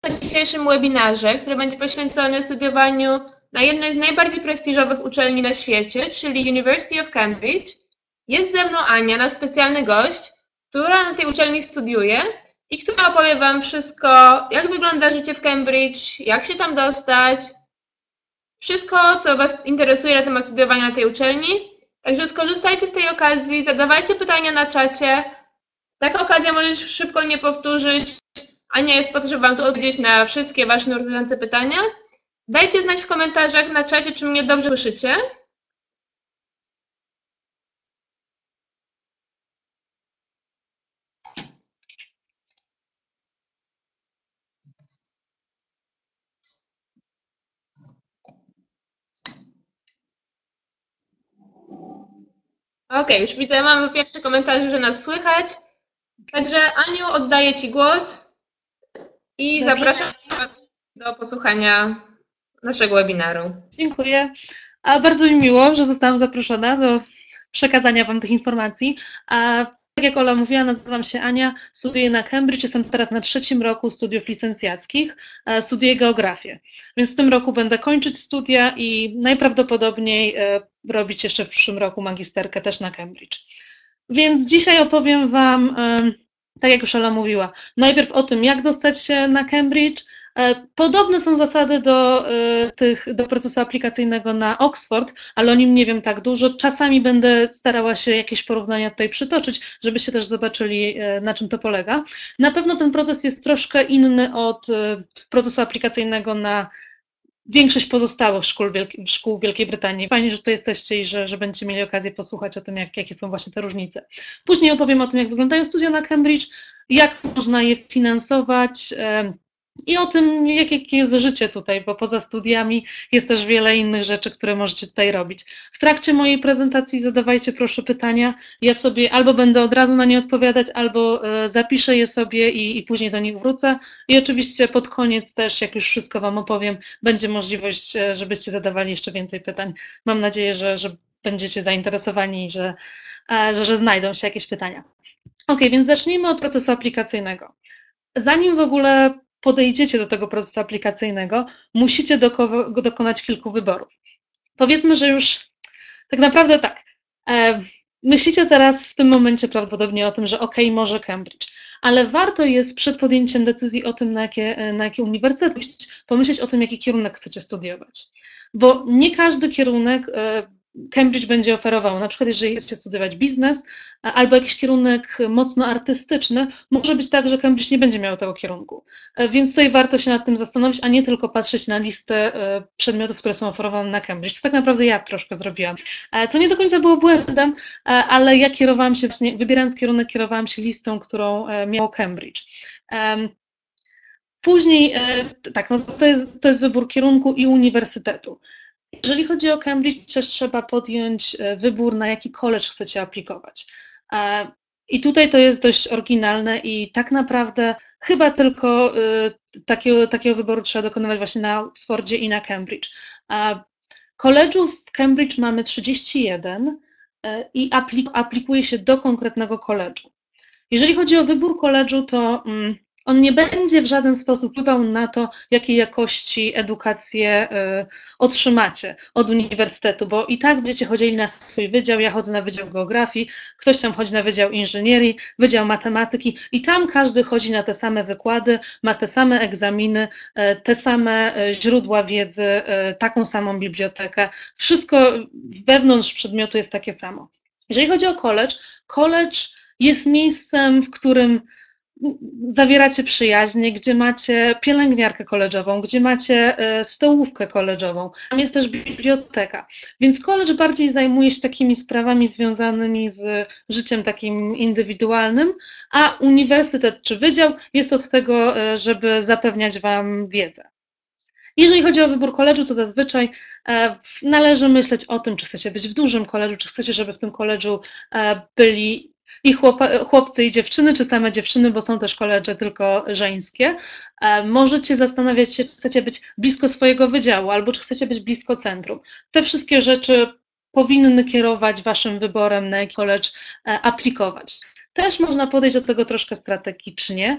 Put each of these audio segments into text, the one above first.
na dzisiejszym webinarze, który będzie poświęcony studiowaniu na jednej z najbardziej prestiżowych uczelni na świecie, czyli University of Cambridge. Jest ze mną Ania, nasz specjalny gość, która na tej uczelni studiuje i która opowie Wam wszystko, jak wygląda życie w Cambridge, jak się tam dostać, wszystko, co Was interesuje na temat studiowania na tej uczelni. Także skorzystajcie z tej okazji, zadawajcie pytania na czacie. Taka okazja może się szybko nie powtórzyć. Ania jest po to, żeby Wam tu odpowiedzieć na wszystkie Wasze nurtujące pytania. Dajcie znać w komentarzach na czacie, czy mnie dobrze słyszycie. Ok, już widzę, mamy pierwszy komentarz, że nas słychać. Także Aniu, oddaję Ci głos i Dobrze. zapraszam Was do posłuchania naszego webinaru. Dziękuję. A bardzo mi miło, że zostałam zaproszona do przekazania Wam tych informacji. A tak jak Ola mówiła, nazywam się Ania, studiuję na Cambridge, jestem teraz na 3. roku studiów licencjackich, studiuję geografię. Więc w tym roku będę kończyć studia i najprawdopodobniej robić jeszcze w przyszłym roku magisterkę też na Cambridge. Więc dzisiaj opowiem Wam, tak jak już Ola mówiła, najpierw o tym, jak dostać się na Cambridge. Podobne są zasady do procesu aplikacyjnego na Oxford, ale o nim nie wiem tak dużo. Czasami będę starała się jakieś porównania tutaj przytoczyć, żebyście też zobaczyli, na czym to polega. Na pewno ten proces jest troszkę inny od procesu aplikacyjnego na większość pozostałych szkół Wielkiej Brytanii. Fajnie, że tu jesteście i że będziecie mieli okazję posłuchać o tym, jakie są właśnie te różnice. Później opowiem o tym, jak wyglądają studia na Cambridge, jak można je finansować i o tym, jakie jest życie tutaj, bo poza studiami jest też wiele innych rzeczy, które możecie tutaj robić. W trakcie mojej prezentacji zadawajcie proszę pytania, ja sobie albo będę od razu na nie odpowiadać, albo zapiszę je sobie i później do nich wrócę. I oczywiście pod koniec też, jak już wszystko Wam opowiem, będzie możliwość, żebyście zadawali jeszcze więcej pytań. Mam nadzieję, że będziecie zainteresowani i że znajdą się jakieś pytania. Ok, więc zacznijmy od procesu aplikacyjnego. Zanim w ogóle podejdziecie do tego procesu aplikacyjnego, musicie dokonać kilku wyborów. Powiedzmy, że już tak naprawdę tak, myślicie teraz w tym momencie prawdopodobnie o tym, że ok, może Cambridge, ale warto jest przed podjęciem decyzji o tym, na jakie uniwersytet iść, pomyśleć o tym, jaki kierunek chcecie studiować. Bo nie każdy kierunek Cambridge będzie oferował, na przykład jeżeli chcecie studiować biznes albo jakiś kierunek mocno artystyczny, może być tak, że Cambridge nie będzie miał tego kierunku. Więc tutaj warto się nad tym zastanowić, a nie tylko patrzeć na listę przedmiotów, które są oferowane na Cambridge. To tak naprawdę ja troszkę zrobiłam, co nie do końca było błędem, ale ja kierowałam się właśnie, wybierając kierunek, kierowałam się listą, którą miał Cambridge. Później, tak, no to jest wybór kierunku i uniwersytetu. Jeżeli chodzi o Cambridge, też trzeba podjąć wybór, na jaki college chcecie aplikować. I tutaj to jest dość oryginalne i tak naprawdę chyba tylko takiego wyboru trzeba dokonywać właśnie na Oxfordzie i na Cambridge. College'ów w Cambridge mamy 31 i aplikuje się do konkretnego college'u. Jeżeli chodzi o wybór college'u, to on nie będzie w żaden sposób wpływał na to, jakiej jakości edukację otrzymacie od uniwersytetu, bo i tak będziecie chodzili na swój wydział, ja chodzę na wydział geografii, ktoś tam chodzi na wydział inżynierii, wydział matematyki i tam każdy chodzi na te same wykłady, ma te same egzaminy, te same źródła wiedzy, taką samą bibliotekę, wszystko wewnątrz przedmiotu jest takie samo. Jeżeli chodzi o college jest miejscem, w którym zawieracie przyjaźnie, gdzie macie pielęgniarkę koleżową, gdzie macie stołówkę koleżową, tam jest też biblioteka. Więc college bardziej zajmuje się takimi sprawami związanymi z życiem takim indywidualnym, a uniwersytet czy wydział jest od tego, żeby zapewniać Wam wiedzę. Jeżeli chodzi o wybór college'u, to zazwyczaj należy myśleć o tym, czy chcecie być w dużym college'u, czy chcecie, żeby w tym college'u byli i chłopcy i dziewczyny, czy same dziewczyny, bo są też koledże tylko żeńskie. Możecie zastanawiać się, czy chcecie być blisko swojego wydziału, albo czy chcecie być blisko centrum. Te wszystkie rzeczy powinny kierować Waszym wyborem, na jaki college aplikować. Też można podejść do tego troszkę strategicznie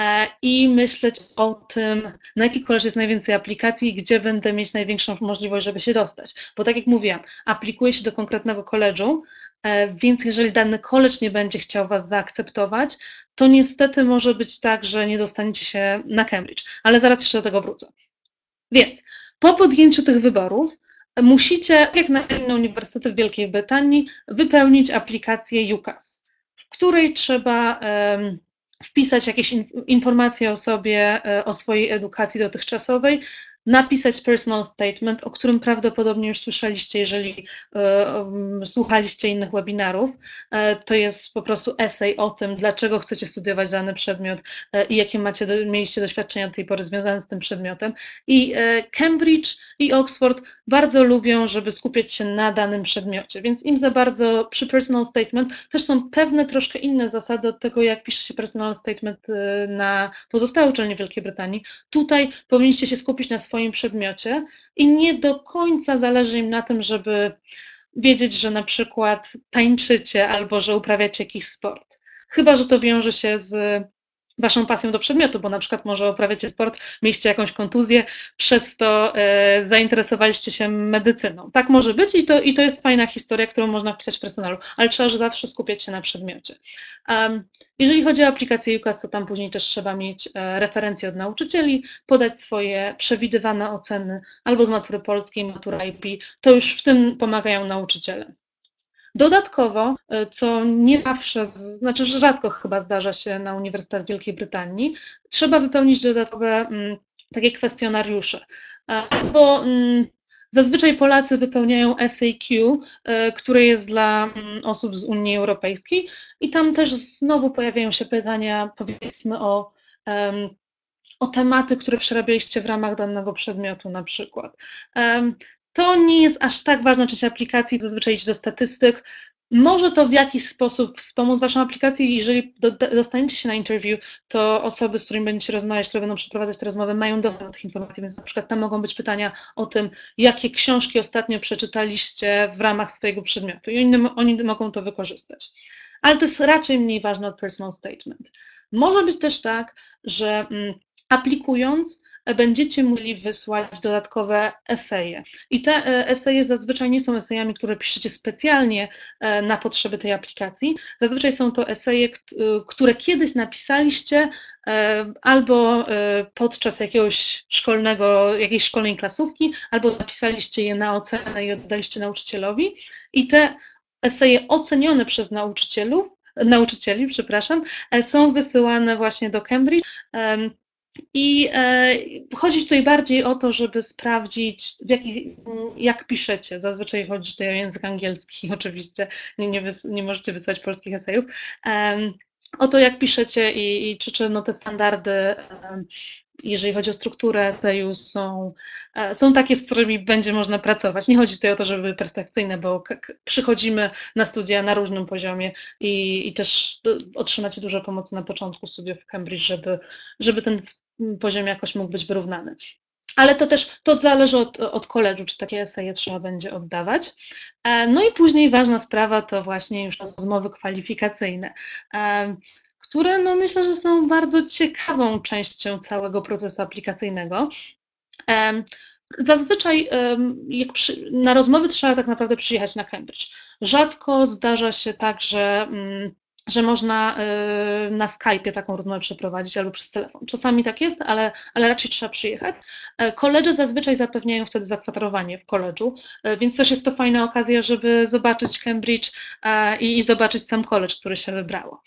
i myśleć o tym, na jaki college jest najwięcej aplikacji i gdzie będę mieć największą możliwość, żeby się dostać. Bo tak jak mówiłam, aplikuję się do konkretnego college'u, więc jeżeli dany college nie będzie chciał Was zaakceptować, to niestety może być tak, że nie dostaniecie się na Cambridge. Ale zaraz jeszcze do tego wrócę. Więc po podjęciu tych wyborów musicie, tak jak na inne uniwersytety w Wielkiej Brytanii, wypełnić aplikację UCAS, w której trzeba wpisać jakieś informacje o sobie, o swojej edukacji dotychczasowej, napisać personal statement, o którym prawdopodobnie już słyszeliście, jeżeli słuchaliście innych webinarów. To jest po prostu essay o tym, dlaczego chcecie studiować dany przedmiot i jakie mieliście doświadczenia do tej pory związane z tym przedmiotem. I Cambridge i Oxford bardzo lubią, żeby skupiać się na danym przedmiocie, więc im za bardzo przy personal statement też są pewne troszkę inne zasady od tego, jak pisze się personal statement na pozostałe uczelnie Wielkiej Brytanii. Tutaj powinniście się skupić na swoim przedmiocie i nie do końca zależy im na tym, żeby wiedzieć, że na przykład tańczycie albo że uprawiacie jakiś sport. Chyba że to wiąże się z Waszą pasją do przedmiotu, bo na przykład może uprawiacie sport, mieliście jakąś kontuzję, przez to zainteresowaliście się medycyną. Tak może być i to jest fajna historia, którą można wpisać w personalu, ale trzeba zawsze skupiać się na przedmiocie. Jeżeli chodzi o aplikację UCAS, to tam później też trzeba mieć referencje od nauczycieli, podać swoje przewidywane oceny albo z matury polskiej, matura IP, to już w tym pomagają nauczyciele. Dodatkowo, co nie zawsze, znaczy że rzadko chyba zdarza się na uniwersytetach w Wielkiej Brytanii, trzeba wypełnić dodatkowe takie kwestionariusze, bo zazwyczaj Polacy wypełniają SAQ, które jest dla osób z Unii Europejskiej i tam też znowu pojawiają się pytania, powiedzmy o tematy, które przerabialiście w ramach danego przedmiotu na przykład. To nie jest aż tak ważna część aplikacji, zazwyczaj idzie do statystyk. Może to w jakiś sposób wspomóc Waszą aplikację i jeżeli dostaniecie się na interview, to osoby, z którymi będziecie rozmawiać, które będą przeprowadzać te rozmowy, mają dostęp do tych informacji, więc na przykład tam mogą być pytania o tym, jakie książki ostatnio przeczytaliście w ramach swojego przedmiotu i oni mogą to wykorzystać. Ale to jest raczej mniej ważne od personal statement. Może być też tak, że aplikując będziecie mogli wysłać dodatkowe eseje. I te eseje zazwyczaj nie są esejami, które piszecie specjalnie na potrzeby tej aplikacji. Zazwyczaj są to eseje, które kiedyś napisaliście albo podczas jakiejś szkolnej klasówki, albo napisaliście je na ocenę i oddaliście nauczycielowi. I te eseje ocenione przez nauczycieli, są wysyłane właśnie do Cambridge. I chodzi tutaj bardziej o to, żeby sprawdzić, jak piszecie. Zazwyczaj chodzi tutaj o język angielski, oczywiście, nie możecie wysłać polskich esejów. O to, jak piszecie i czy te standardy, jeżeli chodzi o strukturę eseju, są takie, z którymi będzie można pracować. Nie chodzi tutaj o to, żeby były perfekcyjne, bo przychodzimy na studia na różnym poziomie i też otrzymacie dużo pomocy na początku studiów w Cambridge, żeby ten poziom jakoś mógł być wyrównany. Ale to zależy od college'u, czy takie eseje trzeba będzie oddawać. No i później ważna sprawa to właśnie już rozmowy kwalifikacyjne, które no myślę, że są bardzo ciekawą częścią całego procesu aplikacyjnego. Zazwyczaj na rozmowy trzeba tak naprawdę przyjechać na Cambridge. Rzadko zdarza się tak, że można na Skype'ie taką rozmowę przeprowadzić albo przez telefon. Czasami tak jest, ale raczej trzeba przyjechać. Koledzy zazwyczaj zapewniają wtedy zakwaterowanie w koledżu, więc też jest to fajna okazja, żeby zobaczyć Cambridge i zobaczyć sam college, który się wybrało.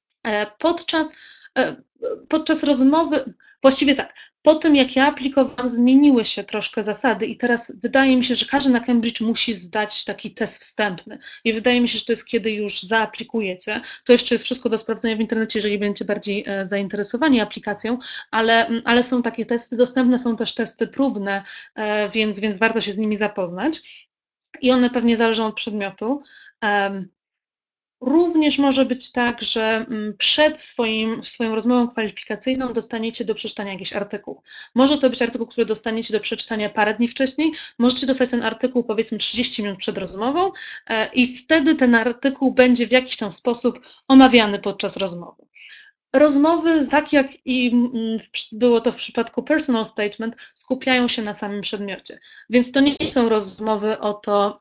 Podczas rozmowy, właściwie tak, po tym jak ja aplikowałam, zmieniły się troszkę zasady i teraz wydaje mi się, że każdy na Cambridge musi zdać taki test wstępny i wydaje mi się, że to jest kiedy już zaaplikujecie. To jeszcze jest wszystko do sprawdzenia w internecie, jeżeli będziecie bardziej zainteresowani aplikacją, ale są takie testy, dostępne są też testy próbne, więc warto się z nimi zapoznać i one pewnie zależą od przedmiotu. Również może być tak, że przed swoją rozmową kwalifikacyjną dostaniecie do przeczytania jakiś artykuł. Może to być artykuł, który dostaniecie do przeczytania parę dni wcześniej, możecie dostać ten artykuł powiedzmy 30 minut przed rozmową i wtedy ten artykuł będzie w jakiś tam sposób omawiany podczas rozmowy. Rozmowy, tak jak i było to w przypadku personal statement, skupiają się na samym przedmiocie. Więc to nie są rozmowy o to,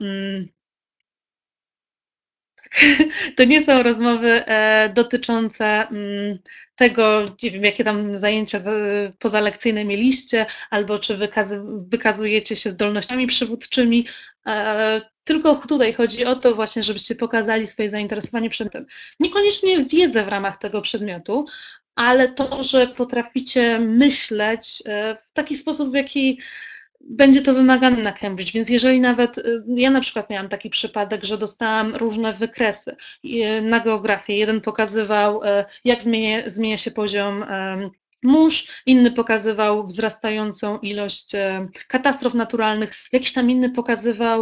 to nie są rozmowy dotyczące tego, nie wiem, jakie tam zajęcia pozalekcyjne mieliście, albo czy wykazujecie się zdolnościami przywódczymi, tylko tutaj chodzi o to właśnie, żebyście pokazali swoje zainteresowanie przedmiotem. Niekoniecznie wiedzę w ramach tego przedmiotu, ale to, że potraficie myśleć w taki sposób, w jaki będzie to wymagane na Cambridge, więc jeżeli nawet, ja na przykład miałam taki przypadek, że dostałam różne wykresy na geografię. Jeden pokazywał, jak zmienia się poziom mórz, inny pokazywał wzrastającą ilość katastrof naturalnych, jakiś tam inny pokazywał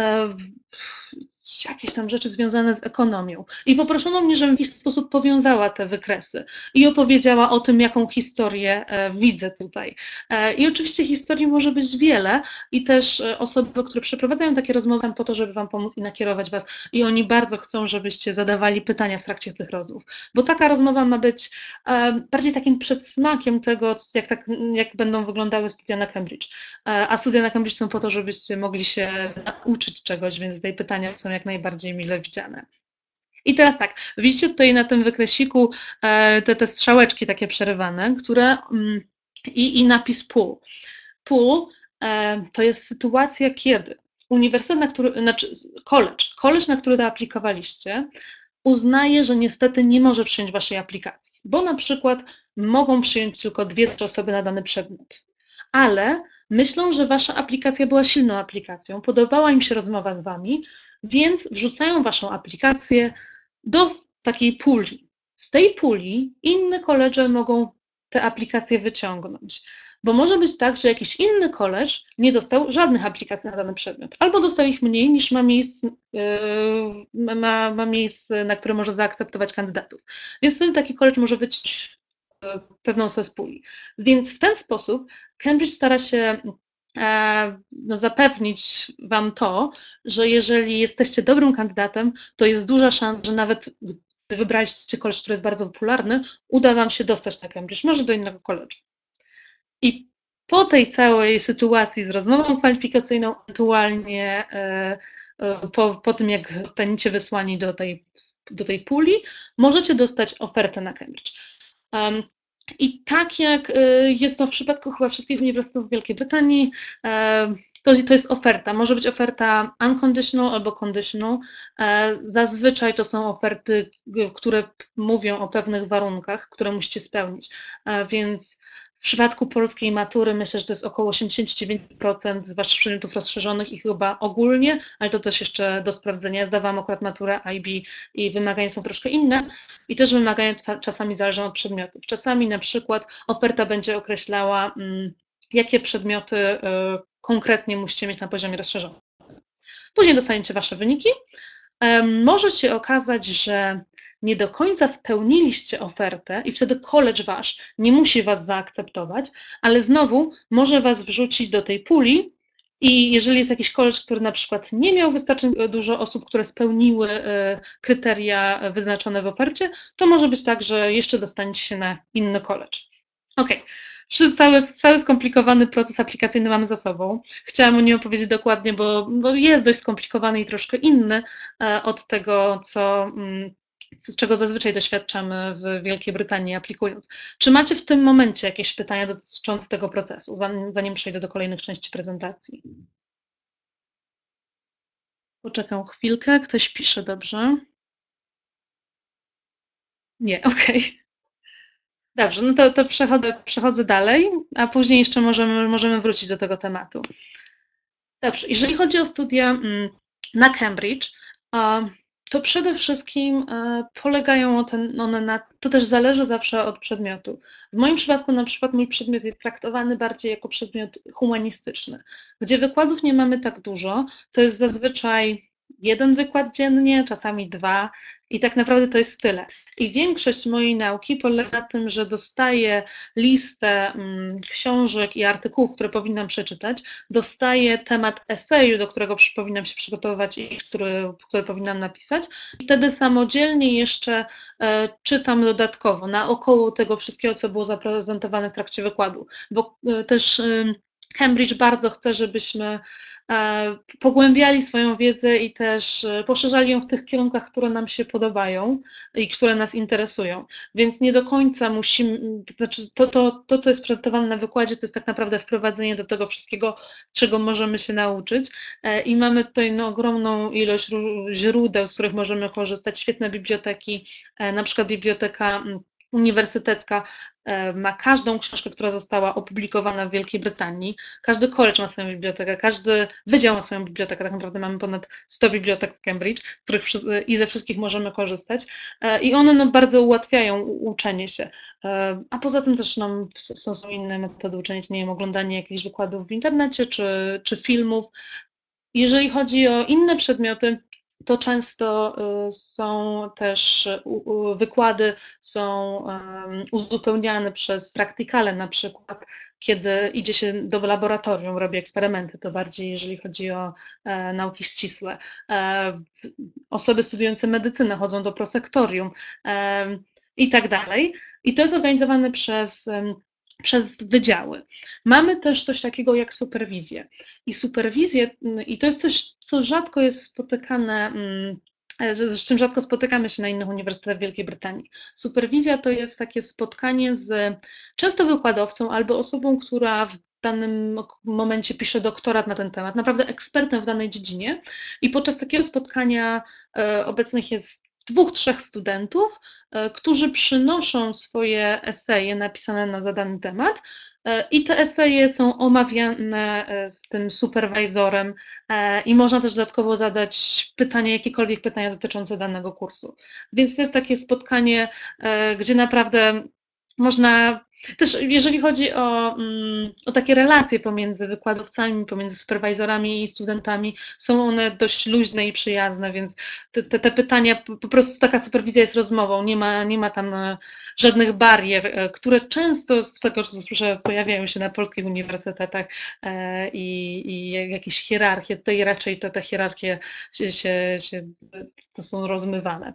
jakieś tam rzeczy związane z ekonomią. I poproszono mnie, żebym w jakiś sposób powiązała te wykresy i opowiedziała o tym, jaką historię widzę tutaj. I oczywiście historii może być wiele i też osoby, które przeprowadzają takie rozmowy po to, żeby Wam pomóc i nakierować Was i oni bardzo chcą, żebyście zadawali pytania w trakcie tych rozmów, bo taka rozmowa ma być bardziej takim przedsmakiem tego, jak będą wyglądały studia na Cambridge. A studia na Cambridge są po to, żebyście mogli się nauczyć czegoś, więc tutaj pytania są jak najbardziej mile widziane. I teraz tak, widzicie tutaj na tym wykresik,u te strzałeczki takie przerywane, które i napis pool. Pool to jest sytuacja, kiedy uniwersytet, college, na który zaaplikowaliście, uznaje, że niestety nie może przyjąć Waszej aplikacji, bo na przykład mogą przyjąć tylko 2-3 osoby na dany przedmiot, ale myślą, że Wasza aplikacja była silną aplikacją, podobała im się rozmowa z Wami, więc wrzucają Waszą aplikację do takiej puli. Z tej puli inne koledże mogą te aplikacje wyciągnąć, bo może być tak, że jakiś inny college nie dostał żadnych aplikacji na dany przedmiot, albo dostał ich mniej niż ma miejsc, na które może zaakceptować kandydatów. Więc wtedy taki college może wyciągnąć pewną osobę z puli. Więc w ten sposób Cambridge stara się zapewnić Wam to, że jeżeli jesteście dobrym kandydatem, to jest duża szansa, że nawet gdy wybraliście college, który jest bardzo popularny, uda Wam się dostać na Cambridge, może do innego college'u. I po tej całej sytuacji z rozmową kwalifikacyjną, ewentualnie po tym, jak zostaniecie wysłani do tej puli, możecie dostać ofertę na Cambridge. I tak jak jest to w przypadku chyba wszystkich uniwersytetów w Wielkiej Brytanii, to jest oferta. Może być oferta unconditional albo conditional. Zazwyczaj to są oferty, które mówią o pewnych warunkach, które musicie spełnić. Więc w przypadku polskiej matury myślę, że to jest około 89% z Waszych przedmiotów rozszerzonych i chyba ogólnie, ale to też jeszcze do sprawdzenia. Ja zdawałam akurat maturę IB i wymagania są troszkę inne i też wymagania czasami zależą od przedmiotów. Czasami na przykład oferta będzie określała, jakie przedmioty konkretnie musicie mieć na poziomie rozszerzonym. Później dostaniecie Wasze wyniki. Może się okazać, że nie do końca spełniliście ofertę i wtedy college Wasz nie musi Was zaakceptować, ale znowu może Was wrzucić do tej puli i jeżeli jest jakiś college, który na przykład nie miał wystarczająco dużo osób, które spełniły kryteria wyznaczone w ofercie, to może być tak, że jeszcze dostaniecie się na inny college. Okej. Cały skomplikowany proces aplikacyjny mamy za sobą. Chciałam o nim opowiedzieć dokładnie, bo jest dość skomplikowany i troszkę inny od tego, z czego zazwyczaj doświadczamy w Wielkiej Brytanii aplikując. Czy macie w tym momencie jakieś pytania dotyczące tego procesu, zanim przejdę do kolejnych części prezentacji? Poczekam chwilkę, ktoś pisze, dobrze? Nie, okej. Dobrze, no to przechodzę dalej, a później jeszcze możemy wrócić do tego tematu. Dobrze, jeżeli chodzi o studia na Cambridge, to przede wszystkim polegają one na, to też zależy zawsze od przedmiotu. W moim przypadku na przykład mój przedmiot jest traktowany bardziej jako przedmiot humanistyczny, gdzie wykładów nie mamy tak dużo, to jest zazwyczaj jeden wykład dziennie, czasami dwa i tak naprawdę to jest tyle. I większość mojej nauki polega na tym, że dostaję listę książek i artykułów, które powinnam przeczytać, dostaję temat eseju, do którego powinnam się przygotowywać i który powinnam napisać. I wtedy samodzielnie jeszcze czytam dodatkowo, naokoło tego wszystkiego, co było zaprezentowane w trakcie wykładu, bo też Cambridge bardzo chce, żebyśmy pogłębiali swoją wiedzę i też poszerzali ją w tych kierunkach, które nam się podobają i które nas interesują. Więc nie do końca musimy, to znaczy to, co jest prezentowane na wykładzie, to jest tak naprawdę wprowadzenie do tego wszystkiego, czego możemy się nauczyć. I mamy tutaj no, ogromną ilość źródeł, z których możemy korzystać, świetne biblioteki, na przykład biblioteka uniwersytecka ma każdą książkę, która została opublikowana w Wielkiej Brytanii. Każdy college ma swoją bibliotekę, każdy wydział ma swoją bibliotekę. Tak naprawdę mamy ponad 100 bibliotek w Cambridge, i ze wszystkich możemy korzystać. I one no, bardzo ułatwiają uczenie się. A poza tym też no, są inne metody uczenia się, nie wiem, oglądanie jakichś wykładów w internecie czy filmów. Jeżeli chodzi o inne przedmioty, to często są też wykłady są uzupełniane przez praktykale, na przykład kiedy idzie się do laboratorium, robi eksperymenty, to bardziej jeżeli chodzi o nauki ścisłe. Osoby studiujące medycynę chodzą do prosektorium i tak dalej. I to jest organizowane przez wydziały. Mamy też coś takiego jak superwizję. I to jest coś, co rzadko jest spotykane, z czym rzadko spotykamy się na innych uniwersytetach w Wielkiej Brytanii. Superwizja to jest takie spotkanie z często wykładowcą albo osobą, która w danym momencie pisze doktorat na ten temat, naprawdę ekspertem w danej dziedzinie. I podczas takiego spotkania obecnych jest 2-3 studentów, którzy przynoszą swoje eseje napisane na zadany temat i te eseje są omawiane z tym superwajzorem i można też dodatkowo zadać pytania, jakiekolwiek pytania dotyczące danego kursu. Więc to jest takie spotkanie, gdzie naprawdę można też, jeżeli chodzi o takie relacje pomiędzy wykładowcami, pomiędzy superwajzorami i studentami, są one dość luźne i przyjazne, więc te pytania, po prostu taka superwizja jest rozmową, nie ma tam żadnych barier, które często z tego, co słyszę, pojawiają się na polskich uniwersytetach i jakieś hierarchie, tutaj raczej te hierarchie to są rozmywane.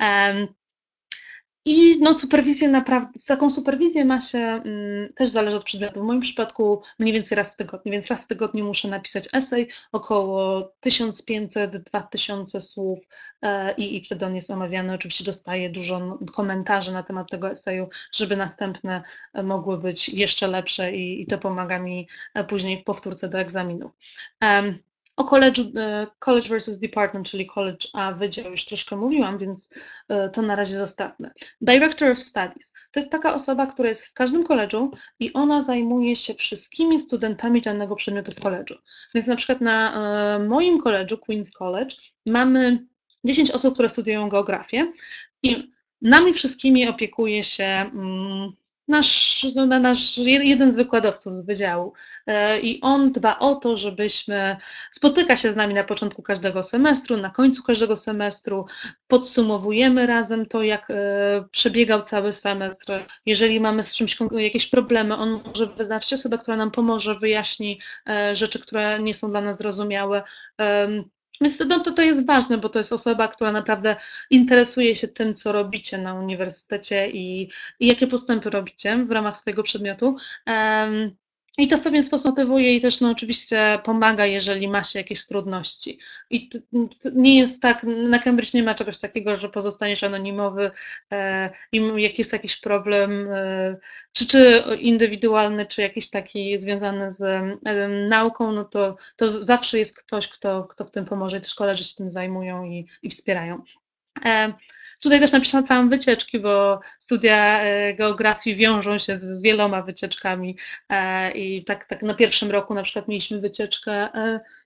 I no, superwizję naprawdę, z taką superwizję ma się, też zależy od przedmiotu. W moim przypadku mniej więcej raz w tygodniu, więc raz w tygodniu muszę napisać esej, około 1500-2000 słów i wtedy on jest omawiany. Oczywiście dostaję dużo komentarzy na temat tego eseju, żeby następne mogły być jeszcze lepsze i to pomaga mi później w powtórce do egzaminów. O college versus department, czyli college a wydział już troszkę mówiłam, więc to na razie zostawmy. Director of Studies to jest taka osoba, która jest w każdym college'u i ona zajmuje się wszystkimi studentami danego przedmiotu w college'u. Więc na przykład na moim college'u, Queen's College, mamy 10 osób, które studiują geografię i nami wszystkimi opiekuje się nasz jeden z wykładowców z wydziału i on dba o to, spotyka się z nami na początku każdego semestru, na końcu każdego semestru, podsumowujemy razem to, jak przebiegał cały semestr. Jeżeli mamy z czymś jakieś problemy, on może wyznaczyć osobę, która nam pomoże, wyjaśni rzeczy, które nie są dla nas zrozumiałe. Więc to jest ważne, bo to jest osoba, która naprawdę interesuje się tym, co robicie na uniwersytecie i jakie postępy robicie w ramach swojego przedmiotu. I to w pewien sposób motywuje i też no, oczywiście pomaga, jeżeli ma się jakieś trudności. I nie jest tak, na Cambridge nie ma czegoś takiego, że pozostaniesz anonimowy i jak jest jakiś problem, czy indywidualny, czy jakiś taki związany z nauką, no to zawsze jest ktoś, kto w tym pomoże i też koledzy się tym zajmują i wspierają. Tutaj też napisałam wycieczki, bo studia geografii wiążą się z wieloma wycieczkami i tak na pierwszym roku na przykład mieliśmy wycieczkę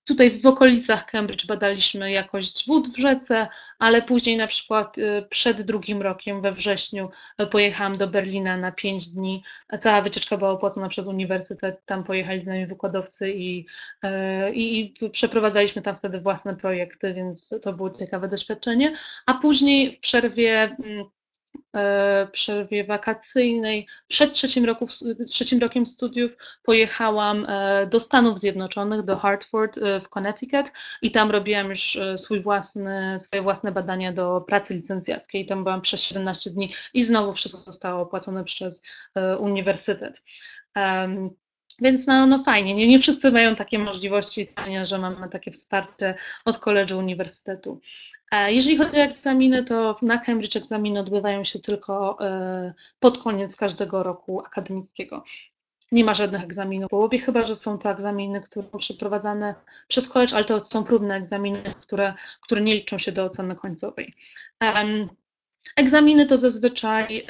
Tutaj w okolicach Cambridge badaliśmy jakość wód w rzece, ale później na przykład przed drugim rokiem, we wrześniu, pojechałam do Berlina na 5 dni. Cała wycieczka była opłacona przez uniwersytet, tam pojechali z nami wykładowcy i przeprowadzaliśmy tam wtedy własne projekty, więc to było ciekawe doświadczenie. A później w przerwie wakacyjnej, przed trzecim rokiem studiów pojechałam do Stanów Zjednoczonych, do Hartford w Connecticut i tam robiłam już swoje własne badania do pracy licencjackiej. Tam byłam przez 17 dni i znowu wszystko zostało opłacone przez uniwersytet. Więc no fajnie, nie wszyscy mają takie możliwości, że mamy takie wsparcie od koledżu uniwersytetu. Jeżeli chodzi o egzaminy, to na Cambridge egzaminy odbywają się tylko pod koniec każdego roku akademickiego. Nie ma żadnych egzaminów w połowie, chyba że są to egzaminy, które są przeprowadzane przez college, ale to są próbne egzaminy, które nie liczą się do oceny końcowej. Egzaminy to zazwyczaj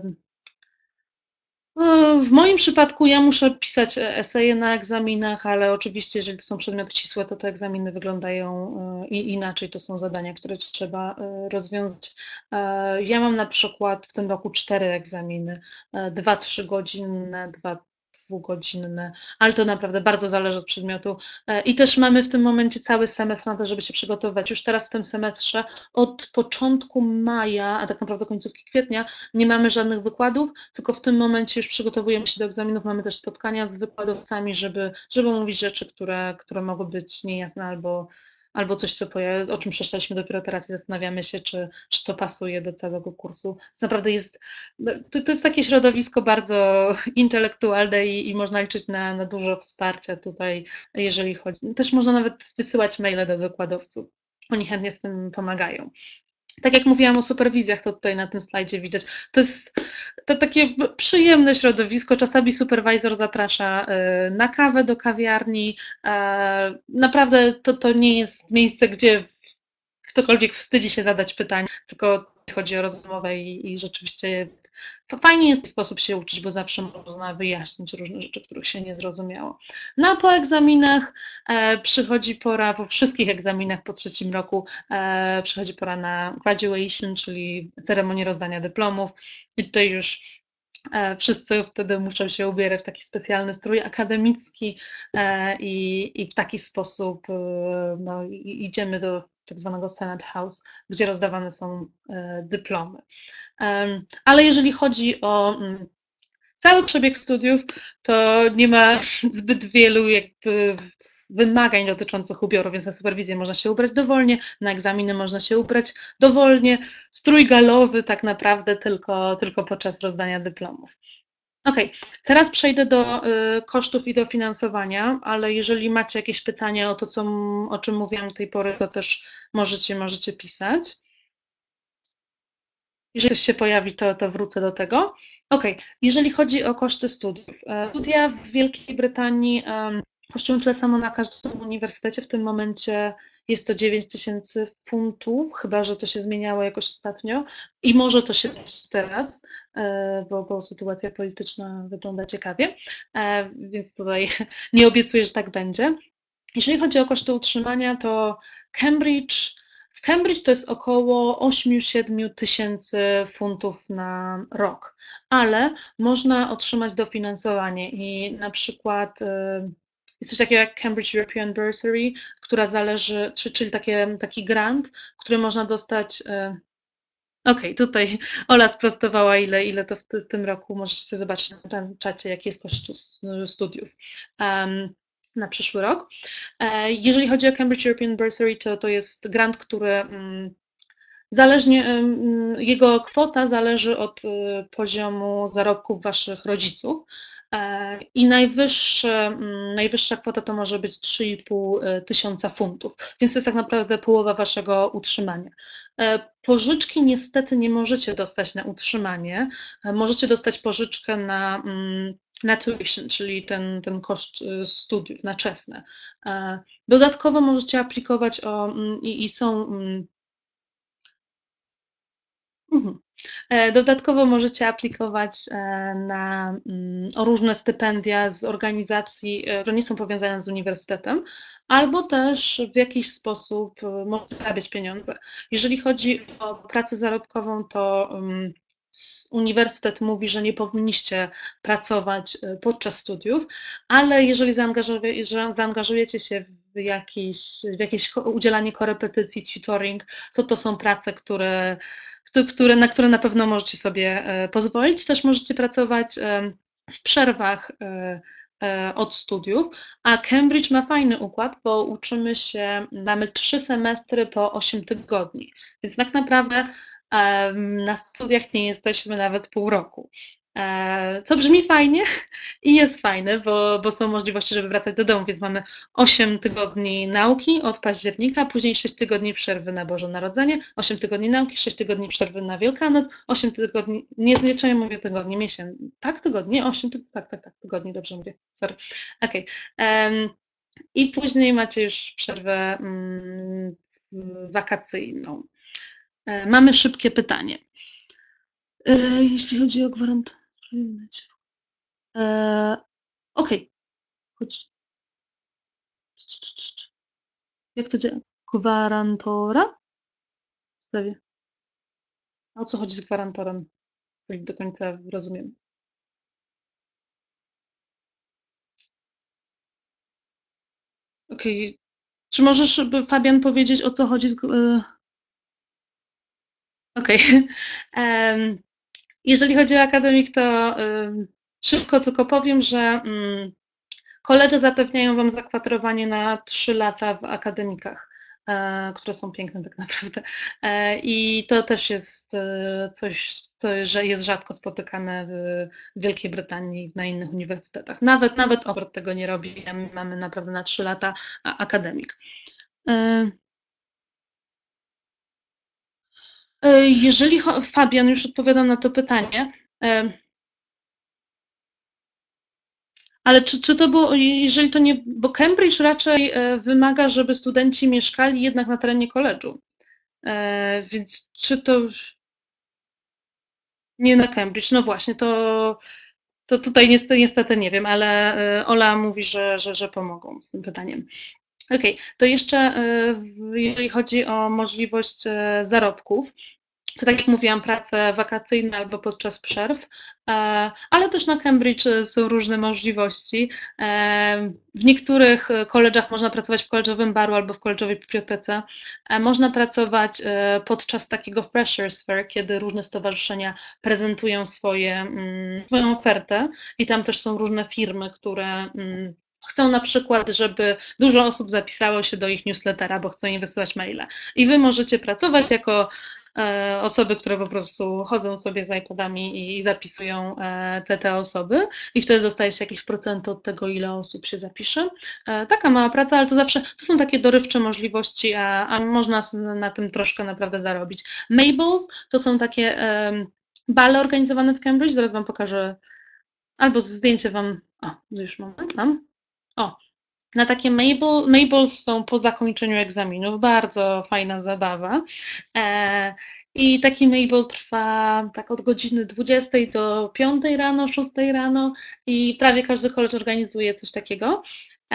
w moim przypadku ja muszę pisać eseje na egzaminach, ale oczywiście, jeżeli to są przedmioty ścisłe, to te egzaminy wyglądają inaczej. To są zadania, które trzeba rozwiązać. Ja mam na przykład w tym roku 4 egzaminy, 2 3-godzinne, 2 dwugodzinne, ale to naprawdę bardzo zależy od przedmiotu. I też mamy w tym momencie cały semestr na to, żeby się przygotować. Już teraz w tym semestrze od początku maja, a tak naprawdę końcówki kwietnia, nie mamy żadnych wykładów, tylko w tym momencie już przygotowujemy się do egzaminów, mamy też spotkania z wykładowcami, żeby mówić rzeczy, które mogły być niejasne albo coś, o czym przeczytaliśmy dopiero teraz i zastanawiamy się, czy to pasuje do całego kursu. Naprawdę to jest takie środowisko bardzo intelektualne i można liczyć na dużo wsparcia tutaj, jeżeli chodzi. Też można nawet wysyłać maile do wykładowców. Oni chętnie z tym pomagają. Tak jak mówiłam o superwizjach, to tutaj na tym slajdzie widać. To jest takie przyjemne środowisko. Czasami supervisor zaprasza na kawę do kawiarni. Naprawdę to nie jest miejsce, gdzie ktokolwiek wstydzi się zadać pytań, tylko chodzi o rozmowę i rzeczywiście fajnie jest w sposób się uczyć, bo zawsze można wyjaśnić różne rzeczy, których się nie zrozumiało. No a po egzaminach przychodzi pora, po wszystkich egzaminach po 3 roku przychodzi pora na graduation, czyli ceremonię rozdania dyplomów i tutaj już wszyscy wtedy muszą się ubierać w taki specjalny strój akademicki i w taki sposób no, idziemy do tak zwanego Senate House, gdzie rozdawane są dyplomy. Ale jeżeli chodzi o cały przebieg studiów, to nie ma zbyt wielu jakby wymagań dotyczących ubioru, więc na superwizję można się ubrać dowolnie, na egzaminy można się ubrać dowolnie, strój galowy tak naprawdę tylko podczas rozdania dyplomów. Ok, teraz przejdę do kosztów i dofinansowania, ale jeżeli macie jakieś pytania o to, o czym mówiłam do tej pory, to też możecie pisać. Jeżeli coś się pojawi, to wrócę do tego. Ok, jeżeli chodzi o koszty studiów. Studia w Wielkiej Brytanii kosztują tyle samo na każdym uniwersytecie. W tym momencie jest to 9000 funtów, chyba że to się zmieniało jakoś ostatnio i może to się zmienić teraz, bo sytuacja polityczna wygląda ciekawie, więc tutaj nie obiecuję, że tak będzie. Jeżeli chodzi o koszty utrzymania, to w Cambridge to jest około 8-7 tysięcy funtów na rok, ale można otrzymać dofinansowanie i na przykład jest coś takiego jak Cambridge European Bursary, która zależy, czyli taki grant, który można dostać. Ok, tutaj Ola sprostowała, ile to w tym roku. Możecie sobie zobaczyć na tym czacie, jaki jest koszt studiów na przyszły rok. Jeżeli chodzi o Cambridge European Bursary, to jest grant, który jego kwota zależy od poziomu zarobków waszych rodziców i najwyższa kwota to może być 3,5 tysiąca funtów, więc to jest tak naprawdę połowa waszego utrzymania. Pożyczki niestety nie możecie dostać na utrzymanie, możecie dostać pożyczkę na tuition, czyli ten koszt studiów, na czesne. Dodatkowo możecie aplikować i są Mhm. Dodatkowo możecie aplikować o różne stypendia z organizacji, które nie są powiązane z uniwersytetem, albo też w jakiś sposób możecie zarabiać pieniądze. Jeżeli chodzi o pracę zarobkową, to uniwersytet mówi, że nie powinniście pracować podczas studiów, ale jeżeli zaangażujecie się w jakieś udzielanie korepetycji, tutoring, to są prace, na które na pewno możecie sobie pozwolić. Też możecie pracować w przerwach od studiów, a Cambridge ma fajny układ, bo uczymy się, mamy 3 semestry po 8 tygodni, więc tak naprawdę na studiach nie jesteśmy nawet pół roku. Co brzmi fajnie i jest fajne, bo są możliwości, żeby wracać do domu, więc mamy 8 tygodni nauki od października, później 6 tygodni przerwy na Boże Narodzenie, 8 tygodni nauki, 6 tygodni przerwy na Wielkanoc, 8 tygodni, nie mówię tygodni, miesięcy, tak, tygodni, 8 tak, tygodni, dobrze mówię, sorry, okej. I później macie już przerwę wakacyjną. Mamy szybkie pytanie. Jeśli chodzi o gwarantację. Okej, chodź. Jak to działa? Gwarantora? Prawie. A o co chodzi z gwarantorem? Nie do końca rozumiem. Okej. Czy możesz, Fabian, powiedzieć, o co chodzi z... Okej. Jeżeli chodzi o akademik, to szybko tylko powiem, że koledzy zapewniają Wam zakwaterowanie na 3 lata w akademikach, które są piękne tak naprawdę. I to też jest coś, że jest rzadko spotykane w Wielkiej Brytanii i na innych uniwersytetach. Nawet Oxford tego nie robi, a my mamy naprawdę na 3 lata akademik. Jeżeli Fabian, już odpowiadam na to pytanie, ale czy to było, jeżeli to nie, bo Cambridge raczej wymaga, żeby studenci mieszkali jednak na terenie koledżu. Więc czy to nie na Cambridge? No właśnie, to tutaj niestety nie wiem, ale Ola mówi, że pomogą z tym pytaniem. Okej, to jeszcze jeżeli chodzi o możliwość zarobków, to tak jak mówiłam, prace wakacyjne albo podczas przerw, ale też na Cambridge są różne możliwości. W niektórych college'ach można pracować w college'owym baru albo w college'owej bibliotece. Można pracować podczas takiego Freshers Fair, kiedy różne stowarzyszenia prezentują swoją ofertę i tam też są różne firmy, które chcą na przykład, żeby dużo osób zapisało się do ich newslettera, bo chcą im wysyłać maile. I wy możecie pracować jako osoby, które po prostu chodzą sobie z iPodami i zapisują te osoby i wtedy dostaje się jakiś procent od tego, ile osób się zapisze. Taka mała praca, ale to zawsze, to są takie dorywcze możliwości, a można na tym troszkę naprawdę zarobić. Mabels to są takie bale organizowane w Cambridge, zaraz Wam pokażę, albo zdjęcie Wam, już moment, mam. Na takie Mabels są po zakończeniu egzaminów, bardzo fajna zabawa. I taki Mabel trwa tak od godziny 20 do 5 rano, 6 rano i prawie każdy college organizuje coś takiego.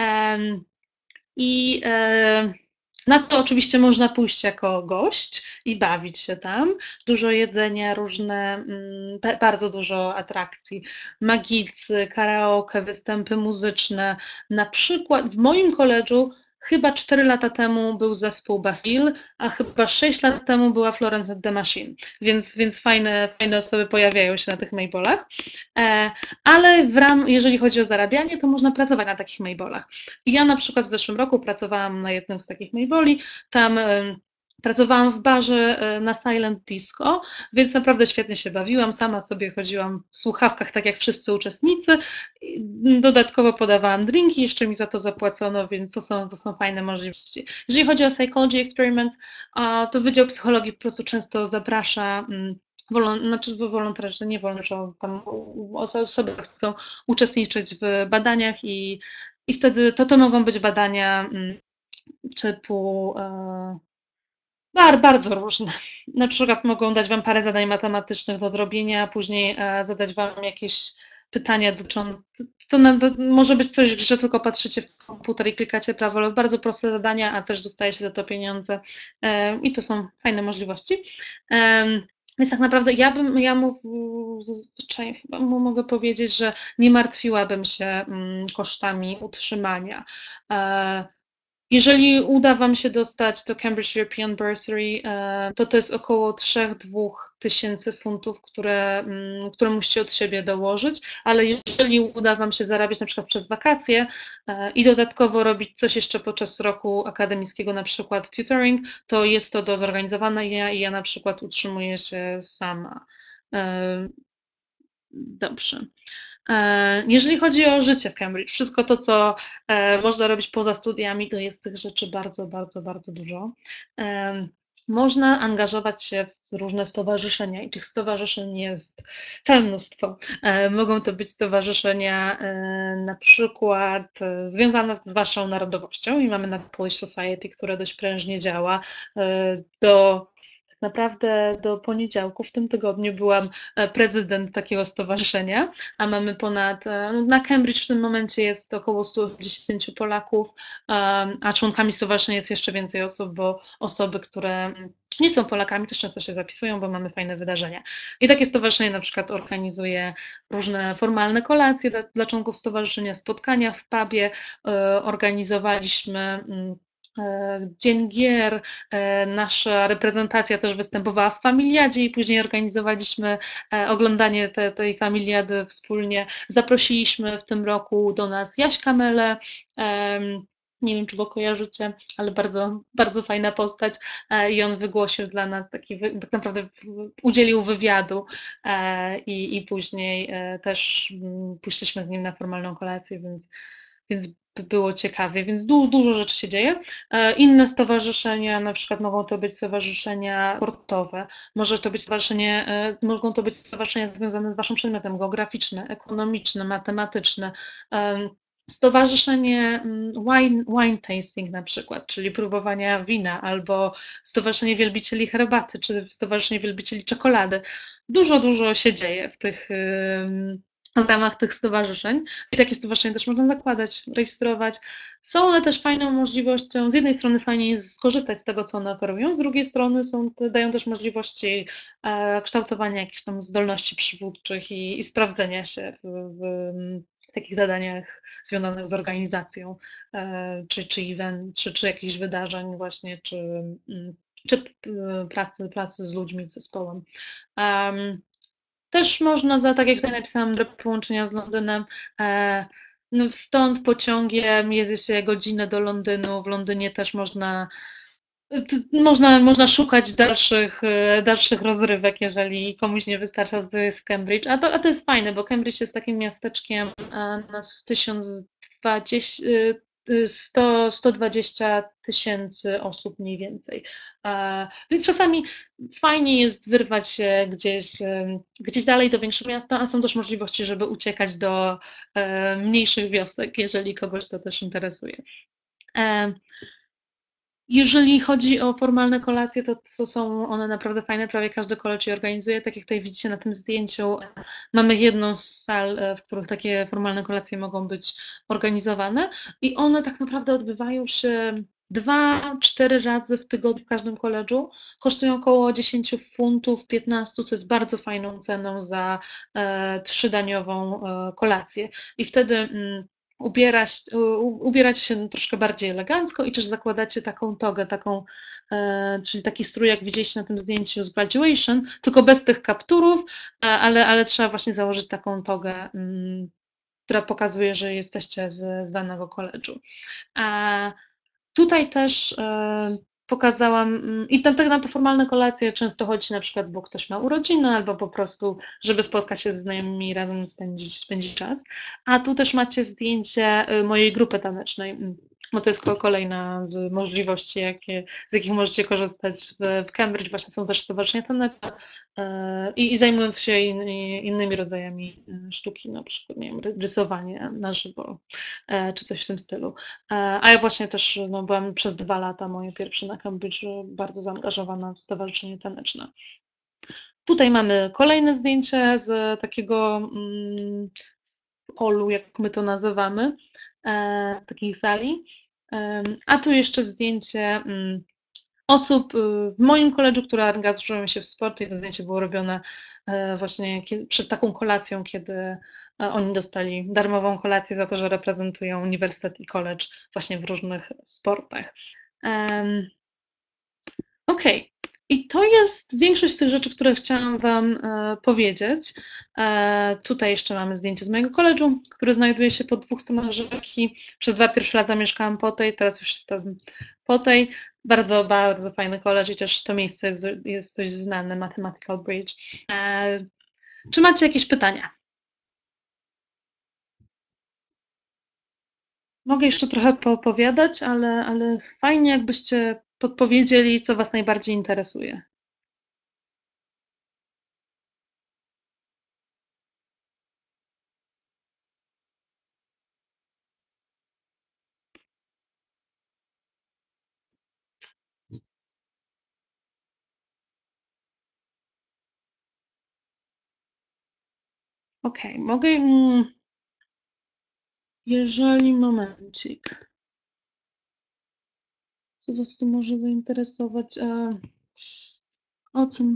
I na to oczywiście można pójść jako gość i bawić się tam. Dużo jedzenia, bardzo dużo atrakcji, magicy, karaoke, występy muzyczne. Na przykład w moim koledżu chyba 4 lata temu był zespół Bastille, a chyba 6 lat temu była Florence and the Machine, więc fajne osoby pojawiają się na tych Mabelach. Ale jeżeli chodzi o zarabianie, to można pracować na takich Mabelach. Ja na przykład w zeszłym roku pracowałam na jednym z takich Mabeli, tam pracowałam w barze na Silent Disco, więc naprawdę świetnie się bawiłam, sama sobie chodziłam w słuchawkach, tak jak wszyscy uczestnicy, dodatkowo podawałam drinki, jeszcze mi za to zapłacono, więc to są fajne możliwości. Jeżeli chodzi o Psychology Experiments, to Wydział Psychologii po prostu często zaprasza wolontariusze, nie wolno, tam osoby, które chcą uczestniczyć w badaniach i wtedy to mogą być badania typu Bardzo różne. Na przykład mogą dać Wam parę zadań matematycznych do odrobienia, a później zadać Wam jakieś pytania dotyczące. To może być coś, że tylko patrzycie w komputer i klikacie prawo, ale bardzo proste zadania, a też dostajecie za to pieniądze. I to są fajne możliwości. Więc tak naprawdę zazwyczaj chyba mogę powiedzieć, że nie martwiłabym się kosztami utrzymania. Jeżeli uda Wam się dostać do Cambridge European Bursary, to jest około 3-2 tysięcy funtów, które musicie od siebie dołożyć, ale jeżeli uda Wam się zarabiać na przykład przez wakacje i dodatkowo robić coś jeszcze podczas roku akademickiego, na przykład tutoring, to jest to do zorganizowania i ja na przykład utrzymuję się sama. Dobrze. Jeżeli chodzi o życie w Cambridge, wszystko to, co można robić poza studiami, to jest tych rzeczy bardzo, bardzo, bardzo dużo. Można angażować się w różne stowarzyszenia i tych stowarzyszeń jest całe mnóstwo. Mogą to być stowarzyszenia na przykład związane z Waszą narodowością i mamy na Polish Society, które dość prężnie działa. Tak naprawdę do poniedziałku w tym tygodniu byłam prezydent takiego stowarzyszenia, a mamy na Cambridge w tym momencie jest około 110 Polaków, a członkami stowarzyszenia jest jeszcze więcej osób, bo osoby, które nie są Polakami, też często się zapisują, bo mamy fajne wydarzenia. I takie stowarzyszenie na przykład organizuje różne formalne kolacje dla członków stowarzyszenia, spotkania w pubie, organizowaliśmy Dzień Gier, nasza reprezentacja też występowała w Familiadzie i później organizowaliśmy oglądanie tej Familiady wspólnie. Zaprosiliśmy w tym roku do nas Jaśka Mele, nie wiem, czy go kojarzycie, ale bardzo, bardzo fajna postać i on wygłosił dla nas tak naprawdę udzielił wywiadu i później też poszliśmy z nim na formalną kolację, więc było ciekawie, więc dużo rzeczy się dzieje. Inne stowarzyszenia, na przykład mogą to być stowarzyszenia sportowe, mogą to być stowarzyszenia związane z Waszym przedmiotem, geograficzne, ekonomiczne, matematyczne. Stowarzyszenie wine tasting na przykład, czyli próbowania wina, albo Stowarzyszenie Wielbicieli Herbaty, czy Stowarzyszenie Wielbicieli Czekolady. Dużo się dzieje w ramach tych stowarzyszeń i takie stowarzyszenia też można zakładać, rejestrować. Są one też fajną możliwością, z jednej strony fajnie jest skorzystać z tego, co one oferują, z drugiej strony dają też możliwości kształtowania jakichś tam zdolności przywódczych i sprawdzenia się w takich zadaniach związanych z organizacją, czy event, czy jakichś wydarzeń właśnie, czy pracy z ludźmi, z zespołem. Też można tak jak tutaj napisałam, do połączenia z Londynem, no stąd pociągiem jedzie się godzinę do Londynu, w Londynie też można szukać dalszych rozrywek, jeżeli komuś nie wystarcza, to jest w Cambridge, a to jest fajne, bo Cambridge jest takim miasteczkiem na 120 tysięcy osób mniej więcej. Więc czasami fajnie jest wyrwać się gdzieś dalej do większego miasta, a są też możliwości, żeby uciekać do mniejszych wiosek, jeżeli kogoś to też interesuje. Jeżeli chodzi o formalne kolacje, to są one naprawdę fajne, prawie każdy college je organizuje. Tak jak tutaj widzicie na tym zdjęciu, mamy jedną z sal, w których takie formalne kolacje mogą być organizowane i one tak naprawdę odbywają się 2-4 razy w tygodniu w każdym college'u. Kosztują około 10 funtów, 15, co jest bardzo fajną ceną za 3-daniową kolację. I wtedy ubierać się troszkę bardziej elegancko i też zakładacie taką togę, czyli taki strój, jak widzieliście na tym zdjęciu z graduation, tylko bez tych kapturów, ale trzeba właśnie założyć taką togę, która pokazuje, że jesteście z danego college'u. Tutaj też pokazałam, i tam tak na te formalne kolacje często chodzi na przykład, bo ktoś ma urodziny, albo po prostu, żeby spotkać się ze znajomymi i razem spędzić czas. A tu też macie zdjęcie mojej grupy tanecznej. bo to jest kolejna z możliwości, z jakich możecie korzystać w Cambridge. Właśnie są też stowarzyszenia taneczne i zajmując się innymi rodzajami sztuki, na przykład nie wiem, rysowanie na żywo czy coś w tym stylu. A ja właśnie też no, byłam przez 2 lata moje pierwsze na Cambridge bardzo zaangażowana w stowarzyszenie taneczne. Tutaj mamy kolejne zdjęcie z takiego holu, jak my to nazywamy, z takiej sali. A tu jeszcze zdjęcie osób w moim koledżu, które angażują się w sport i to zdjęcie było robione właśnie przed taką kolacją, kiedy oni dostali darmową kolację za to, że reprezentują uniwersytet i college właśnie w różnych sportach. Okej. I to jest większość z tych rzeczy, które chciałam Wam powiedzieć. Tutaj jeszcze mamy zdjęcie z mojego koledżu, który znajduje się po 2 stronach rzeki. Przez 2 pierwsze lata mieszkałam po tej, teraz już jestem po tej. Bardzo, bardzo fajny koledż i też to miejsce jest dość znane, Mathematical Bridge. Czy macie jakieś pytania? Mogę jeszcze trochę poopowiadać, ale fajnie jakbyście podpowiedzieli, co Was najbardziej interesuje. Okej, mogę. Jeżeli momencik. Co Was tu może zainteresować? O co?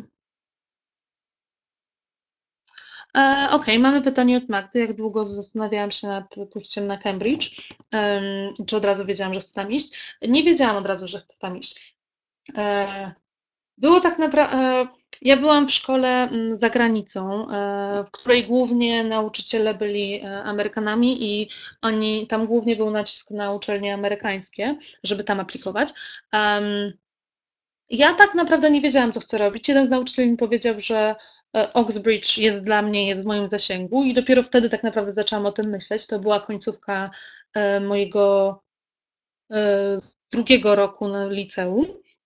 Okej, mamy pytanie od Magdy. Jak długo zastanawiałam się nad pójściem na Cambridge? Czy od razu wiedziałam, że chcę tam iść? Nie wiedziałam od razu, że chcę tam iść. Było tak naprawdę. Ja byłam w szkole za granicą, w której głównie nauczyciele byli Amerykanami i oni, tam głównie był nacisk na uczelnie amerykańskie, żeby tam aplikować. Ja tak naprawdę nie wiedziałam, co chcę robić. Jeden z nauczycieli mi powiedział, że Oxbridge jest dla mnie, jest w moim zasięgu i dopiero wtedy tak naprawdę zaczęłam o tym myśleć. To była końcówka mojego 2 roku na liceum.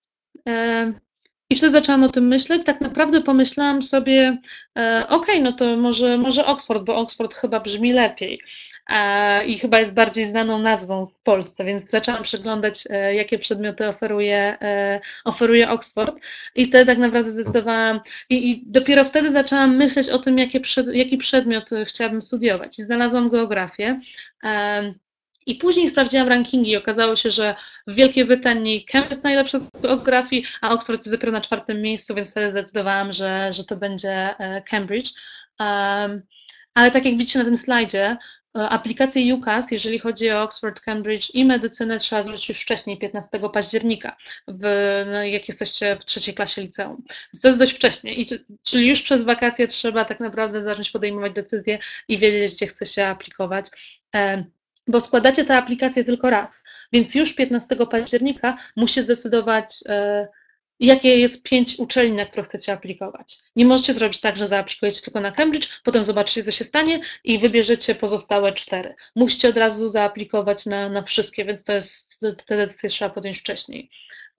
I wtedy zaczęłam o tym myśleć. Tak naprawdę pomyślałam sobie, okej, no to może Oxford, bo Oxford chyba brzmi lepiej i chyba jest bardziej znaną nazwą w Polsce, więc zaczęłam przeglądać, jakie przedmioty oferuje Oxford i wtedy tak naprawdę zdecydowałam i dopiero wtedy zaczęłam myśleć o tym, jaki przedmiot chciałabym studiować i znalazłam geografię. I później sprawdziłam rankingi i okazało się, że w Wielkiej Brytanii Cambridge jest najlepsza z geografii, a Oxford jest dopiero na 4. miejscu, więc wtedy zdecydowałam, że to będzie Cambridge. Ale tak jak widzicie na tym slajdzie, aplikację UCAS, jeżeli chodzi o Oxford, Cambridge i medycynę, trzeba zrobić już wcześniej, 15 października, jak jesteście w 3. klasie liceum. Więc to jest dość wcześnie, czyli już przez wakacje trzeba tak naprawdę zacząć podejmować decyzje i wiedzieć, gdzie chce się aplikować. Bo składacie tę aplikację tylko raz, więc już 15 października musicie zdecydować, jakie jest 5 uczelni, na które chcecie aplikować. Nie możecie zrobić tak, że zaaplikujecie tylko na Cambridge, potem zobaczycie, co się stanie i wybierzecie pozostałe 4. Musicie od razu zaaplikować na wszystkie, więc te decyzje trzeba podjąć wcześniej.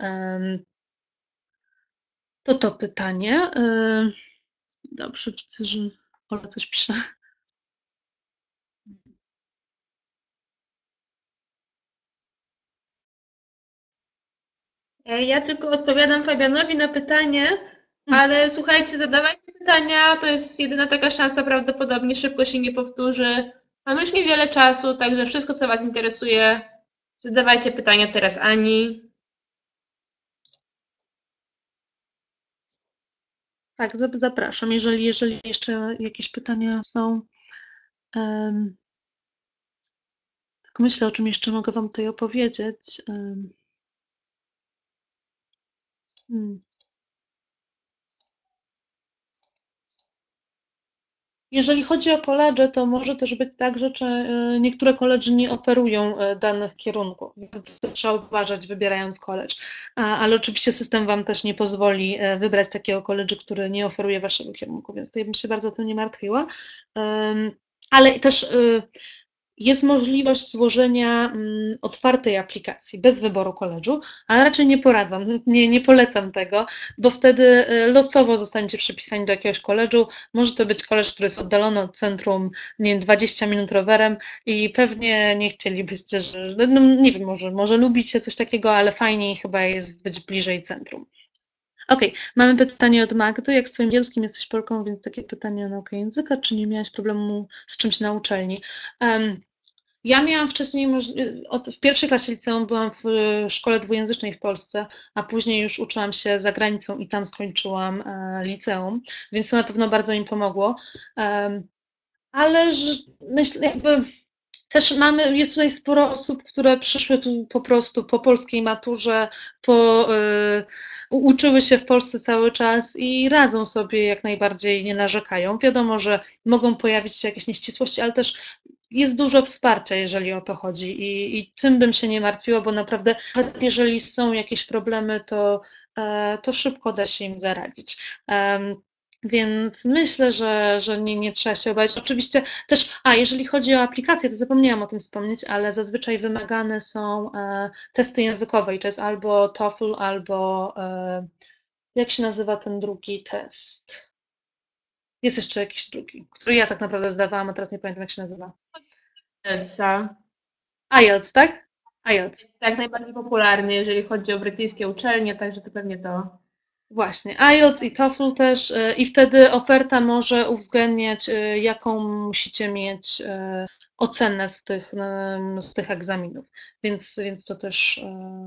To pytanie. Dobrze, widzę, że Ola coś pisze. Ja tylko odpowiadam Fabianowi na pytanie, ale słuchajcie, zadawajcie pytania, to jest jedyna taka szansa, prawdopodobnie szybko się nie powtórzy. Mamy już niewiele czasu, także wszystko, co Was interesuje, zadawajcie pytania teraz Ani. Tak, zapraszam, jeżeli jeszcze jakieś pytania są. Tak myślę, o czym jeszcze mogę Wam tutaj opowiedzieć. Jeżeli chodzi o koledże, to może też być tak, że niektóre koledże nie oferują danych kierunków. To trzeba uważać, wybierając koledż. Ale oczywiście system Wam też nie pozwoli wybrać takiego koledżu, który nie oferuje Waszego kierunku, więc tutaj bym się bardzo tym nie martwiła. Ale też jest możliwość złożenia otwartej aplikacji bez wyboru koledżu, ale raczej nie poradzam, nie polecam tego, bo wtedy losowo zostaniecie przypisani do jakiegoś koledżu. Może to być koledż, który jest oddalony od centrum, nie wiem, 20 minut rowerem i pewnie nie chcielibyście, że, no nie wiem, może lubicie coś takiego, ale fajniej chyba jest być bliżej centrum. Okej, mamy pytanie od Magdy. Jak z twoim angielskim jesteś Polką, więc takie pytanie o naukę języka. Czy nie miałaś problemu z czymś na uczelni? Ja miałam wcześniej, w pierwszej klasie liceum byłam w szkole dwujęzycznej w Polsce, a później już uczyłam się za granicą i tam skończyłam liceum, więc to na pewno bardzo mi pomogło. Ale myślę, jakby też jest tutaj sporo osób, które przyszły tu po prostu po polskiej maturze, uczyły się w Polsce cały czas i radzą sobie jak najbardziej, nie narzekają. Wiadomo, że mogą pojawić się jakieś nieścisłości, ale też jest dużo wsparcia, jeżeli o to chodzi i tym bym się nie martwiła, bo naprawdę nawet jeżeli są jakieś problemy, to szybko da się im zaradzić. Więc myślę, że nie trzeba się obawiać. Oczywiście też, jeżeli chodzi o aplikację, to zapomniałam o tym wspomnieć, ale zazwyczaj wymagane są testy językowe i to jest albo TOEFL, albo jak się nazywa ten drugi test? Jest jeszcze jakiś drugi, który ja tak naprawdę zdawałam, a teraz nie pamiętam, jak się nazywa. Elsa. IELTS, tak? IELTS. Tak, najbardziej popularny, jeżeli chodzi o brytyjskie uczelnie, także to pewnie to. Właśnie, IELTS i TOEFL też i wtedy oferta może uwzględniać, jaką musicie mieć ocenę z tych egzaminów, więc to też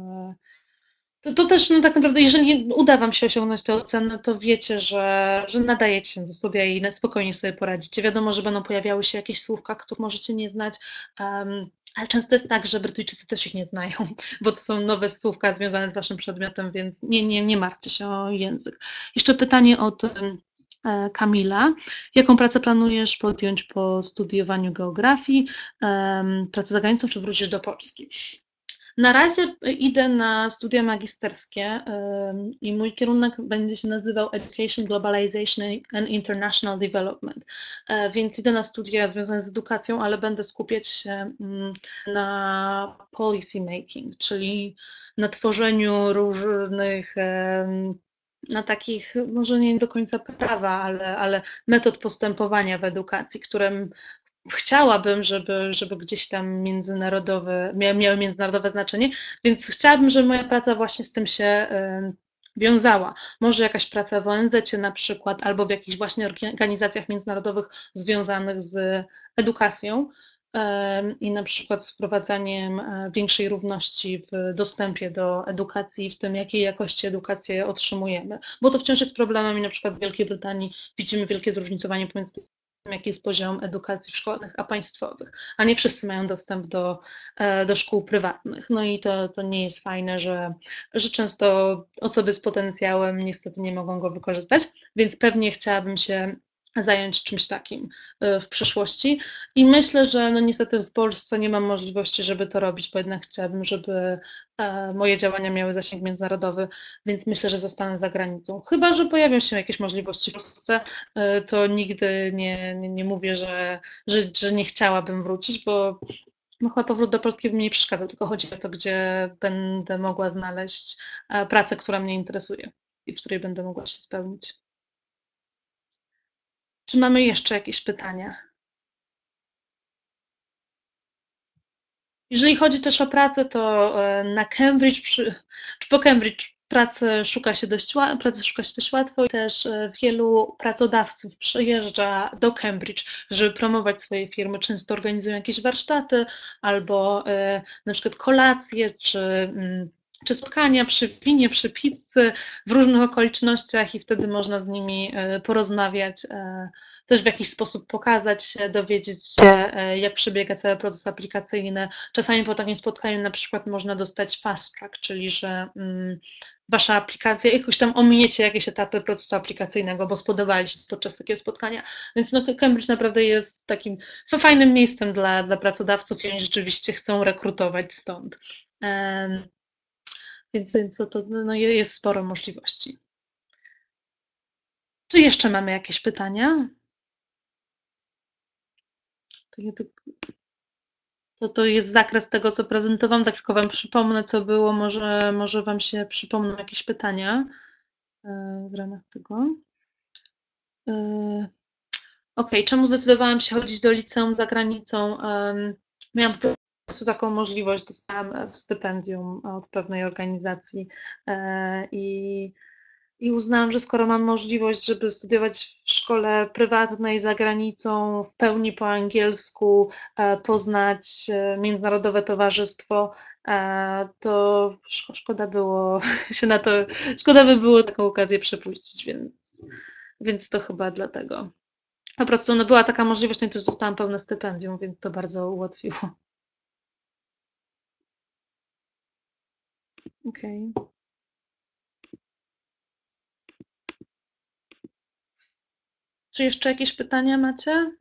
to też no tak naprawdę, jeżeli uda Wam się osiągnąć tę ocenę, to wiecie, że nadajecie się do studia i spokojnie sobie poradzicie. Wiadomo, że będą pojawiały się jakieś słówka, których możecie nie znać, ale często jest tak, że Brytyjczycy też ich nie znają, bo to są nowe słówka związane z Waszym przedmiotem, więc nie martwcie się o język. Jeszcze pytanie od Kamila. Jaką pracę planujesz podjąć po studiowaniu geografii? Pracę za granicą, czy wrócisz do Polski? Na razie idę na studia magisterskie i mój kierunek będzie się nazywał Education, Globalization and International Development, więc idę na studia związane z edukacją, ale będę skupiać się na policy making, czyli na tworzeniu różnych na takich, może nie do końca prawa, ale metod postępowania w edukacji, które chciałabym, żeby gdzieś tam miały międzynarodowe znaczenie, więc chciałabym, żeby moja praca właśnie z tym się wiązała. Może jakaś praca w ONZ-cie na przykład, albo w jakichś właśnie organizacjach międzynarodowych związanych z edukacją i na przykład z wprowadzaniem większej równości w dostępie do edukacji, w tym jakiej jakości edukację otrzymujemy, bo to wciąż jest problemem i na przykład w Wielkiej Brytanii widzimy wielkie zróżnicowanie pomiędzy tym, jaki jest poziom edukacji w szkołach a państwowych, a nie wszyscy mają dostęp do szkół prywatnych. No i to nie jest fajne, że często osoby z potencjałem niestety nie mogą go wykorzystać, więc pewnie chciałabym się zająć czymś takim w przyszłości i myślę, że no niestety w Polsce nie mam możliwości, żeby to robić, bo jednak chciałabym, żeby moje działania miały zasięg międzynarodowy, więc myślę, że zostanę za granicą. Chyba że pojawią się jakieś możliwości w Polsce, to nigdy nie mówię, że nie chciałabym wrócić, bo no chyba powrót do Polski by mi nie przeszkadzał, tylko chodzi o to, gdzie będę mogła znaleźć pracę, która mnie interesuje i w której będę mogła się spełnić. Czy mamy jeszcze jakieś pytania? Jeżeli chodzi też o pracę, to na Cambridge, czy po Cambridge pracy szuka się dość łatwo i też wielu pracodawców przyjeżdża do Cambridge, żeby promować swoje firmy. Często organizują jakieś warsztaty albo na przykład kolacje, czy spotkania przy winie, przy pizzy w różnych okolicznościach i wtedy można z nimi porozmawiać, też w jakiś sposób pokazać się, dowiedzieć się, jak przebiega cały proces aplikacyjny. Czasami po takim spotkaniu na przykład można dostać fast track, czyli że wasza aplikacja, jakoś tam ominiecie jakieś etapy procesu aplikacyjnego, bo spodobali się podczas takiego spotkania. Więc no, Cambridge naprawdę jest takim fajnym miejscem dla pracodawców i oni rzeczywiście chcą rekrutować stąd. Więc to no, jest sporo możliwości. Czy jeszcze mamy jakieś pytania? To nie tylko... to jest zakres tego, co prezentowałam. Tak tylko Wam przypomnę, co było. Może Wam się przypomną jakieś pytania w ramach tego. Okej, czemu zdecydowałam się chodzić do liceum za granicą? Miałam po prostu taką możliwość, dostałam stypendium od pewnej organizacji i uznałam, że skoro mam możliwość, żeby studiować w szkole prywatnej za granicą, w pełni po angielsku, poznać międzynarodowe towarzystwo, to szkoda było się na to, szkoda by było taką okazję przepuścić, więc to chyba dlatego. Po prostu no, była taka możliwość, no i też dostałam pełne stypendium, więc to bardzo ułatwiło. Okej. Czy jeszcze jakieś pytania macie?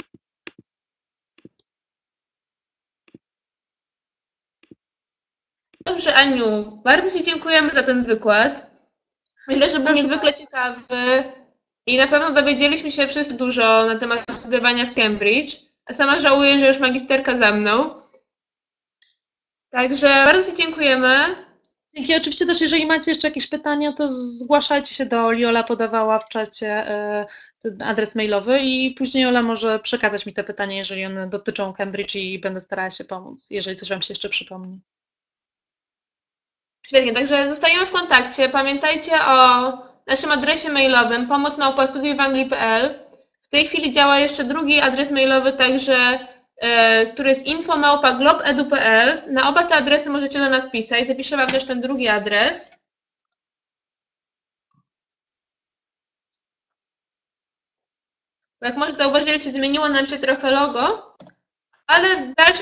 Dobrze, Aniu, bardzo Ci dziękujemy za ten wykład. Myślę, że był niezwykle ciekawy i na pewno dowiedzieliśmy się wszyscy dużo na temat studiowania w Cambridge. A sama żałuję, że już magisterka za mną. Także bardzo Ci dziękujemy. Dzięki. Oczywiście też, jeżeli macie jeszcze jakieś pytania, to zgłaszajcie się do Oli. Ola podawała w czacie ten adres mailowy i później Ola może przekazać mi te pytania, jeżeli one dotyczą Cambridge i będę starała się pomóc, jeżeli coś Wam się jeszcze przypomni. Świetnie, także zostajemy w kontakcie. Pamiętajcie o naszym adresie mailowym pomoc@studiowanglii.pl. W tej chwili działa jeszcze drugi adres mailowy, także który jest info@globedu.pl. Na oba te adresy możecie do nas pisać. Zapiszę Wam też ten drugi adres. Bo jak może zauważyliście, zmieniło nam się trochę logo, ale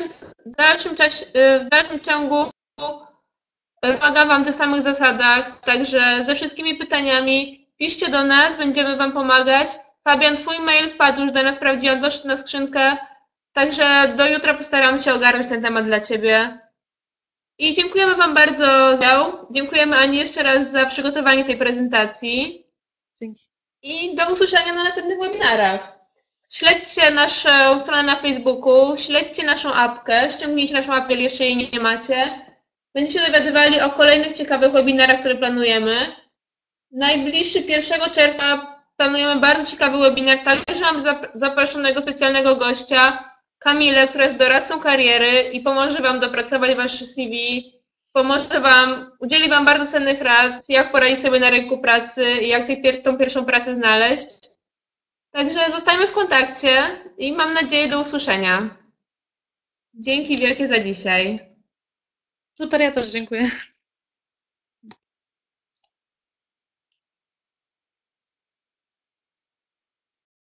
w dalszym ciągu pomagam Wam w tych samych zasadach, także ze wszystkimi pytaniami piszcie do nas, będziemy Wam pomagać. Fabian, Twój mail wpadł już do nas, sprawdziłam, doszedł na skrzynkę, także do jutra postaram się ogarnąć ten temat dla Ciebie. I dziękujemy Wam bardzo za udział. Dziękujemy Ani jeszcze raz za przygotowanie tej prezentacji. Dzięki. I do usłyszenia na następnych webinarach. Śledźcie naszą stronę na Facebooku, śledźcie naszą apkę, ściągnijcie naszą apkę, jeżeli jeszcze jej nie macie. Będziecie dowiadywali o kolejnych ciekawych webinarach, które planujemy. Najbliższy 1 czerwca planujemy bardzo ciekawy webinar. Także mam zaproszonego specjalnego gościa, Kamilę, która jest doradcą kariery i pomoże Wam dopracować Wasze CV, udzieli Wam bardzo cennych rad, jak poradzić sobie na rynku pracy i jak tą pierwszą pracę znaleźć. Także zostajmy w kontakcie i mam nadzieję do usłyszenia. Dzięki wielkie za dzisiaj. Super, ja też dziękuję.